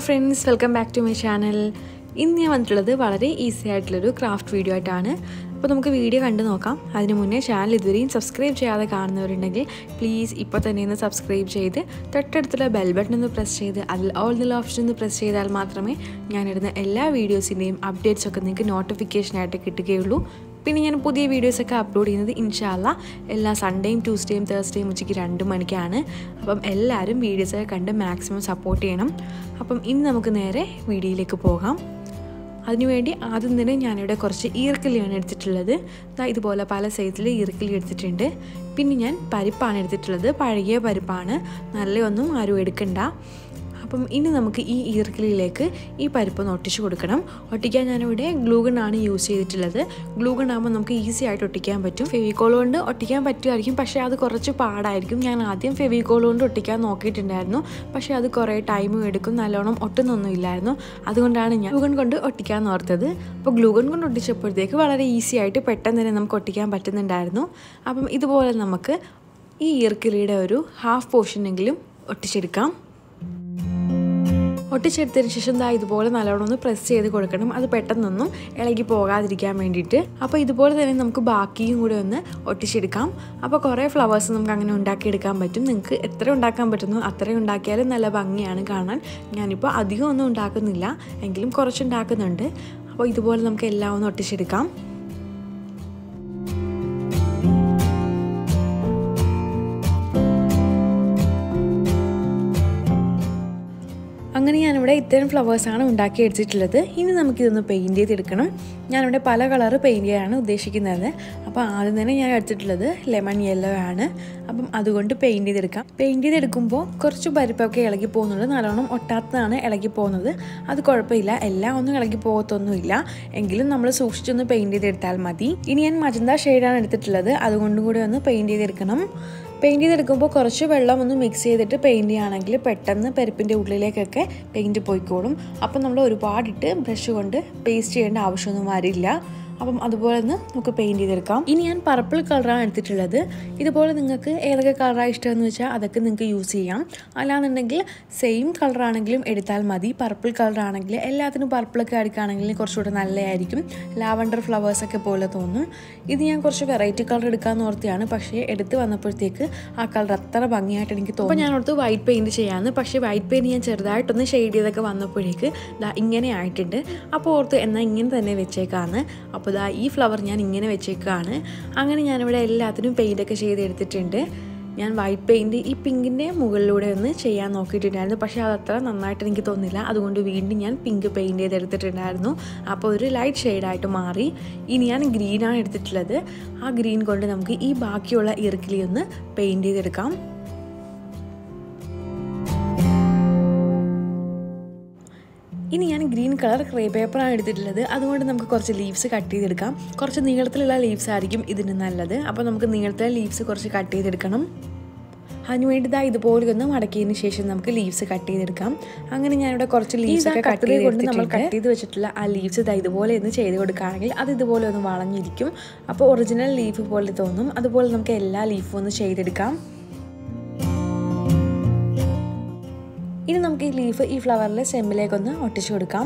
friends, welcome back to my channel. ഇന്ന് ഞാൻ വന്നിട്ടുള്ളത് വളരെ ഈസി ആയിട്ടുള്ളൊരു ക്രാഫ്റ്റ് വീഡിയോ ആയിട്ടാണ്. അപ്പോൾ നമുക്ക് വീഡിയോ കണ്ടു നോക്കാം. അതിനു മുന്നേ ചാനൽ ഇതുവരെയും സബ്സ്ക്രൈബ് ചെയ്യാതെ കാണുന്നവരുണ്ടെങ്കിൽ പ്ലീസ് ഇപ്പോൾ തന്നെ ഒന്ന് സബ്സ്ക്രൈബ് ചെയ്ത് തൊട്ടടുത്തുള്ള ബെൽ ബട്ടൺ ഒന്ന് പ്രസ് ചെയ്ത് അതിൽ ഓൾ എന്നുള്ള ഓപ്ഷൻ ഒന്ന് പ്രസ് ചെയ്താൽ മാത്രമേ ഞാനിടുന്ന എല്ലാ വീഡിയോസിൻ്റെയും അപ്ഡേറ്റ്സ് ഒക്കെ നിങ്ങൾക്ക് നോട്ടിഫിക്കേഷനായിട്ട് കിട്ടുകയുള്ളൂ. പിന്നെ ഞാൻ പുതിയ വീഡിയോസൊക്കെ അപ്ലോഡ് ചെയ്യുന്നത് ഇൻഷാല്ല എല്ലാ സൺഡേയും ട്യൂസ്ഡേയും തേഴ്സ്ഡേയും ഉച്ചയ്ക്ക് 2 മണിക്കാണ്. അപ്പം എല്ലാവരും വീഡിയോസൊക്കെ കണ്ട് മാക്സിമം സപ്പോർട്ട് ചെയ്യണം. അപ്പം ഇന്ന് നമുക്ക് നേരെ വീഡിയോയിലേക്ക് പോകാം. അതിനുവേണ്ടി ആദ്യം തന്നെ ഞാനിവിടെ കുറച്ച് ഈർക്കിലിയാണ് എടുത്തിട്ടുള്ളത്. ഇതുപോലെ പല സൈസിൽ ഈർക്കിലി എടുത്തിട്ടുണ്ട്. പിന്നെ ഞാൻ പരിപ്പാണ് എടുത്തിട്ടുള്ളത്. പഴകിയ പരിപ്പാണ്, നല്ലതൊന്നും ആരും എടുക്കണ്ട. അപ്പം ഇനി നമുക്ക് ഈ ഈർക്കിലിയിലേക്ക് ഈ പരിപ്പൊന്ന് ഒട്ടിച്ച് കൊടുക്കണം. ഒട്ടിക്കാൻ ഞാനിവിടെ ഗ്ലൂഗണ്ണാണ് യൂസ് ചെയ്തിട്ടുള്ളത്. ഗ്ലൂഗൺ ആകുമ്പോൾ നമുക്ക് ഈസി ആയിട്ട് ഒട്ടിക്കാൻ പറ്റും. ഫെവിക്കോൾ കൊണ്ട് ഒട്ടിക്കാൻ പറ്റുമായിരിക്കും, പക്ഷേ അത് കുറച്ച് പാടായിരിക്കും. ഞാൻ ആദ്യം ഫെവിക്കോൾ കൊണ്ട് ഒട്ടിക്കാൻ നോക്കിയിട്ടുണ്ടായിരുന്നു, പക്ഷേ അത് കുറേ ടൈമും എടുക്കും, നല്ലോണം ഒട്ടുന്നൊന്നും ഇല്ലായിരുന്നു. അതുകൊണ്ടാണ് ഞാൻ ഗ്ലൂഗൺ കൊണ്ട് ഒട്ടിക്കാൻ ഓർത്തത്. അപ്പോൾ ഗ്ലൂഗൺ കൊണ്ട് ഒട്ടിച്ചപ്പോഴത്തേക്ക് വളരെ ഈസി ആയിട്ട് പെട്ടെന്ന് തന്നെ നമുക്ക് ഒട്ടിക്കാൻ പറ്റുന്നുണ്ടായിരുന്നു. അപ്പം ഇതുപോലെ നമുക്ക് ഈ ഈർക്കിലിയുടെ ഒരു ഹാഫ് പോർഷനെങ്കിലും ഒട്ടിച്ചെടുക്കാം. ഒട്ടിച്ചെടുത്തതിന് ശേഷം ഇതുപോലെ നല്ലോണം ഒന്ന് പ്രസ് ചെയ്ത് കൊടുക്കണം. അത് പെട്ടെന്നൊന്നും ഇളകി പോകാതിരിക്കാൻ വേണ്ടിയിട്ട്. അപ്പോൾ ഇതുപോലെ തന്നെ നമുക്ക് ബാക്കിയും കൂടെ ഒന്ന് ഒട്ടിച്ചെടുക്കാം. അപ്പോൾ കുറേ ഫ്ലവേഴ്സ് നമുക്ക് അങ്ങനെ ഉണ്ടാക്കിയെടുക്കാൻ പറ്റും. നിങ്ങൾക്ക് എത്ര ഉണ്ടാക്കാൻ പറ്റുന്നു അത്രയും ഉണ്ടാക്കിയാലും നല്ല ഭംഗിയാണ് കാണാൻ. ഞാനിപ്പോൾ അധികം ഒന്നും ഉണ്ടാക്കുന്നില്ല, എങ്കിലും കുറച്ചുണ്ടാക്കുന്നുണ്ട്. അപ്പോൾ ഇതുപോലെ നമുക്ക് എല്ലാം ഒന്ന് ഒട്ടിച്ചെടുക്കാം. അങ്ങനെ ഞാനിവിടെ ഇത്തരം ഫ്ലവേഴ്സാണ് ഉണ്ടാക്കി എടുത്തിട്ടുള്ളത്. ഇനി നമുക്കിതൊന്ന് പെയിൻറ്റ് ചെയ്തെടുക്കണം. ഞാനിവിടെ പല കളറ് പെയിൻറ്റ് ചെയ്യാനാണ് ഉദ്ദേശിക്കുന്നത്. അപ്പോൾ ആദ്യം തന്നെ ഞാൻ എടുത്തിട്ടുള്ളത് ലെമൺ യെല്ലോ ആണ്. അപ്പം അതുകൊണ്ട് പെയിൻറ്റ് ചെയ്തെടുക്കാം. പെയിൻറ്റ് ചെയ്തെടുക്കുമ്പോൾ കുറച്ച് പരിപ്പൊക്കെ ഇളകി പോകുന്നുണ്ട്, നല്ലോണം ഒട്ടാത്തതാണ് ഇളകി പോകുന്നത്. അത് കുഴപ്പമില്ല, എല്ലാം ഒന്നും ഇളകി പോകത്തൊന്നുമില്ല. എങ്കിലും നമ്മൾ സൂക്ഷിച്ചൊന്ന് പെയിൻറ്റ് ചെയ്തെടുത്താൽ മതി. ഇനി ഞാൻ മജന്ത ഷെയ്ഡാണ് എടുത്തിട്ടുള്ളത്, അതുകൊണ്ടും കൂടി ഒന്ന് പെയിൻറ്റ് ചെയ്തെടുക്കണം. പെയിൻറ്റ് ചെയ്തെടുക്കുമ്പോൾ കുറച്ച് വെള്ളം ഒന്ന് മിക്സ് ചെയ്തിട്ട് പെയിൻറ്റ് ചെയ്യുകയാണെങ്കിൽ പെട്ടെന്ന് പരിപ്പിൻ്റെ ഉള്ളിലേക്കൊക്കെ പെയിൻറ്റ് പോയിക്കോളും. അപ്പം നമ്മൾ ഒരുപാടിട്ട് ബ്രഷ് കൊണ്ട് പേസ്റ്റ് ചെയ്യേണ്ട ആവശ്യമൊന്നും വരില്ല. അപ്പം അതുപോലെ ഒന്ന് നമുക്ക് പെയിൻറ്റ് ചെയ്തെടുക്കാം. ഇനി ഞാൻ പർപ്പിൾ കളറാണ് എടുത്തിട്ടുള്ളത്. ഇതുപോലെ നിങ്ങൾക്ക് ഏതൊക്കെ കളറാണ് ഇഷ്ടമെന്ന് വെച്ചാൽ അതൊക്കെ നിങ്ങൾക്ക് യൂസ് ചെയ്യാം. അല്ലാന്നുണ്ടെങ്കിൽ സെയിം കളറാണെങ്കിലും എടുത്താൽ മതി. പർപ്പിൾ കളറാണെങ്കിൽ എല്ലാത്തിനും പർപ്പിളൊക്കെ എടുക്കുകയാണെങ്കിൽ കുറച്ചുകൂടെ നല്ലതായിരിക്കും. ലാവണ്ടർ ഫ്ലവേഴ്സൊക്കെ പോലെ തോന്നും. ഇത് ഞാൻ കുറച്ച് വെറൈറ്റി കളർ എടുക്കാമെന്ന് ഓർത്തിയാണ്, പക്ഷേ എടുത്ത് വന്നപ്പോഴത്തേക്ക് ആ കളർ അത്ര ഭംഗിയായിട്ട് എനിക്ക് തോന്നും. അപ്പോൾ ഞാൻ ഓർത്ത് വൈറ്റ് പെയിൻറ്റ് ചെയ്യാമെന്ന്. പക്ഷേ വൈറ്റ് പെയിൻറ്റ് ഞാൻ ചെറുതായിട്ടൊന്ന് ഷെയ്ഡ് ചെയ്തൊക്കെ വന്നപ്പോഴേക്ക് ഇങ്ങനെ ആയിട്ടുണ്ട്. അപ്പോൾ ഓർത്ത് എന്നാൽ ഇങ്ങനെ തന്നെ വെച്ചേക്കാമെന്ന്. അപ്പോൾ ഈ ഫ്ലവർ ഞാൻ ഇങ്ങനെ വെച്ചേക്കാണ്. അങ്ങനെ ഞാനിവിടെ എല്ലാത്തിനും പെയിൻറ്റൊക്കെ ചെയ്തെടുത്തിട്ടുണ്ട്. ഞാൻ വൈറ്റ് പെയിൻറ്റ് ഈ പിങ്കിൻ്റെ മുകളിലൂടെ ഒന്ന് ചെയ്യാൻ നോക്കിയിട്ടുണ്ടായിരുന്നു, പക്ഷേ അതത്ര നന്നായിട്ട് എനിക്ക് തോന്നില്ല. അതുകൊണ്ട് വീണ്ടും ഞാൻ പിങ്ക് പെയിൻറ്റ് ചെയ്തെടുത്തിട്ടുണ്ടായിരുന്നു. അപ്പോൾ ഒരു ലൈറ്റ് ഷെയ്ഡായിട്ട് മാറി. ഇനി ഞാൻ ഗ്രീനാണ് എടുത്തിട്ടുള്ളത്. ആ ഗ്രീൻ കൊണ്ട് നമുക്ക് ഈ ബാക്കിയുള്ള ഈർക്കിലി ഒന്ന് പെയിൻറ്റ് ചെയ്തെടുക്കാം. ഇനി ഞാൻ ഗ്രീൻ കളർ ക്രേ പേപ്പറാണ് എടുത്തിട്ടുള്ളത്. അതുകൊണ്ട് നമുക്ക് കുറച്ച് ലീവ്സ് കട്ട് ചെയ്തെടുക്കാം. കുറച്ച് നീളത്തിലുള്ള ലീവ്സ് ആയിരിക്കും ഇതിന് നല്ലത്. അപ്പോൾ നമുക്ക് നീളത്തിലെ ലീവ്സ് കുറച്ച് കട്ട് ചെയ്തെടുക്കണം. അതിനുവേണ്ടി ഇതുപോലെ ഒന്ന് മടക്കിയതിന് ശേഷം നമുക്ക് ലീവ്സ് കട്ട് ചെയ്തെടുക്കാം. അങ്ങനെ ഞാനിവിടെ കുറച്ച് ലീവ്സ് ഒക്കെ കട്ട് ചെയ്തുകൊണ്ട് നമ്മൾ കട്ട് ചെയ്ത് വെച്ചിട്ടുള്ള ആ ലീവ്സ് ഇതുപോലെ ഒന്ന് ചെയ്ത് കൊടുക്കുകയാണെങ്കിൽ അത് ഇതുപോലെ ഒന്ന് വളഞ്ഞിരിക്കും. അപ്പോൾ ഒറിജിനൽ ലീഫ് പോലെ തോന്നും. അതുപോലെ നമുക്ക് എല്ലാ ലീഫും ഒന്ന് ചെയ്തെടുക്കാം. ഇനി നമുക്ക് ഈ ലീഫ് ഈ ഫ്ലവറിലെ സ്റ്റെമ്മിലേക്കൊന്ന് ഒട്ടിച്ചു കൊടുക്കാം.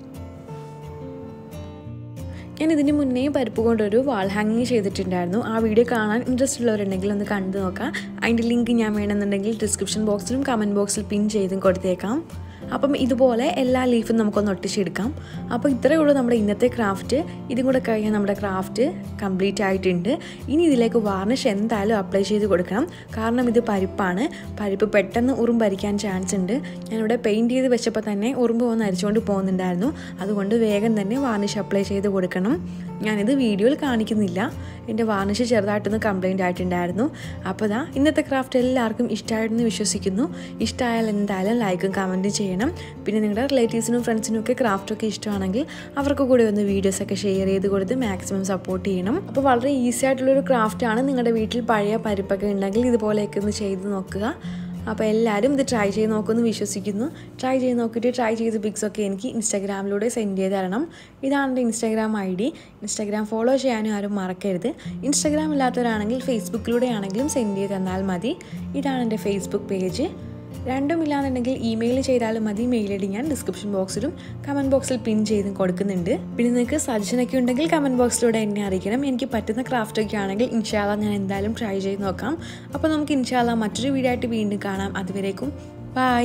ഞാൻ ഇതിന് മുന്നേ പരിപ്പ് കൊണ്ടൊരു വാൾ ഹാങ്ങിങ് ചെയ്തിട്ടുണ്ടായിരുന്നു. ആ വീഡിയോ കാണാൻ ഇൻട്രസ്റ്റ് ഉള്ളവരുണ്ടെങ്കിൽ ഒന്ന് കണ്ടു നോക്കാം. അതിൻ്റെ ലിങ്ക് ഞാൻ വേണമെന്നുണ്ടെങ്കിൽ ഡിസ്ക്രിപ്ഷൻ ബോക്സിലും കമൻറ്റ് ബോക്സിൽ പിൻ ചെയ്തും കൊടുത്തേക്കാം. അപ്പം ഇതുപോലെ എല്ലാ ലീഫും നമുക്കൊന്ന് ഒട്ടിച്ചെടുക്കാം. അപ്പോൾ ഇത്രയേ ഉള്ളൂ നമ്മുടെ ഇന്നത്തെ ക്രാഫ്റ്റ്. ഇതും കൂടെ കഴിഞ്ഞാൽ നമ്മുടെ ക്രാഫ്റ്റ് കംപ്ലീറ്റ് ആയിട്ടുണ്ട്. ഇനി ഇതിലേക്ക് വാർണിഷ് എന്തായാലും അപ്ലൈ ചെയ്ത് കൊടുക്കണം. കാരണം ഇത് പരിപ്പാണ്. പരിപ്പ് പെട്ടെന്ന് ഉറുമ്പ് അരിക്കാൻ ചാൻസ് ഉണ്ട്. ഞാനിവിടെ പെയിൻറ്റ് ചെയ്ത് വെച്ചപ്പോൾ തന്നെ ഉറുമ്പ് വന്ന് അരിച്ചുകൊണ്ട് പോകുന്നുണ്ടായിരുന്നു. അതുകൊണ്ട് വേഗം തന്നെ വാർണിഷ് അപ്ലൈ ചെയ്ത് കൊടുക്കണം. ഞാനിത് വീഡിയോയിൽ കാണിക്കുന്നില്ല, എൻ്റെ വാർണിഷ് ചെറുതായിട്ടൊന്ന് കംപ്ലൈൻറ്റ് ആയിട്ടുണ്ടായിരുന്നു. അപ്പോൾ ഇന്നത്തെ ക്രാഫ്റ്റ് എല്ലാവർക്കും ഇഷ്ടമായിട്ടെന്ന് വിശ്വസിക്കുന്നു. ഇഷ്ടമായാൽ എന്തായാലും ലൈക്കും കമൻറ്റും ചെയ്യണം. പിന്നെ നിങ്ങളുടെ റിലേറ്റീവ്സിനും ഫ്രണ്ട്സിനും ഒക്കെ ക്രാഫ്റ്റൊക്കെ ഇഷ്ടമാണെങ്കിൽ അവർക്ക് കൂടെ ഒന്ന് വീഡിയോസൊക്കെ ഷെയർ ചെയ്ത് കൊടുത്ത് മാക്സിമം സപ്പോർട്ട് ചെയ്യണം. അപ്പോൾ വളരെ ഈസി ആയിട്ടുള്ളൊരു ക്രാഫ്റ്റാണ്. നിങ്ങളുടെ വീട്ടിൽ പഴയ പരിപ്പൊക്കെ ഉണ്ടെങ്കിൽ ഇതുപോലെയൊക്കെ ഒന്ന് ചെയ്ത് നോക്കുക. അപ്പോൾ എല്ലാവരും ഇത് ട്രൈ ചെയ്ത് നോക്കുമെന്ന് വിശ്വസിക്കുന്നു. ട്രൈ ചെയ്ത് നോക്കിയിട്ട് ട്രൈ ചെയ്ത പിക്സൊക്കെ എനിക്ക് ഇൻസ്റ്റാഗ്രാമിലൂടെ സെൻഡ് ചെയ്ത് തരണം. ഇതാണ് എൻ്റെ ഇൻസ്റ്റാഗ്രാം ID. ഇൻസ്റ്റാഗ്രാം ഫോളോ ചെയ്യാനും ആരും മറക്കരുത്. ഇൻസ്റ്റാഗ്രാം ഇല്ലാത്തവരാണെങ്കിൽ ഫേസ്ബുക്കിലൂടെ ആണെങ്കിലും സെൻഡ് ചെയ്ത് തന്നാൽ മതി. ഇതാണ് എൻ്റെ ഫേസ്ബുക്ക് പേജ്. രണ്ടും ഇല്ലാന്നുണ്ടെങ്കിൽ ഇമെയിൽ ചെയ്താലും മതി. മെയിൽ ഐ ഡി ഞാൻ ഡിസ്ക്രിപ്ഷൻ ബോക്സിലും കമൻറ്റ് ബോക്സിൽ പിൻ ചെയ്തും കൊടുക്കുന്നുണ്ട്. പിന്നെ നിങ്ങൾക്ക് സജഷനൊക്കെ ഉണ്ടെങ്കിൽ കമൻറ്റ് ബോക്സിലൂടെ എന്നെ അറിയിക്കണം. എനിക്ക് പറ്റുന്ന ക്രാഫ്റ്റൊക്കെ ആണെങ്കിൽ ഇൻഷാല്ലാ ഞാൻ എന്തായാലും ട്രൈ ചെയ്ത് നോക്കാം. അപ്പോൾ നമുക്ക് ഇൻഷാല്ലാ മറ്റൊരു വീഡിയോ ആയിട്ട് വീണ്ടും കാണാം. അതുവരേക്കും ബൈ.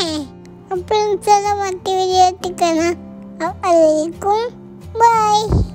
അപ്പോൾ മറ്റു വീഡിയോ എത്തിക്കണം. ബൈ.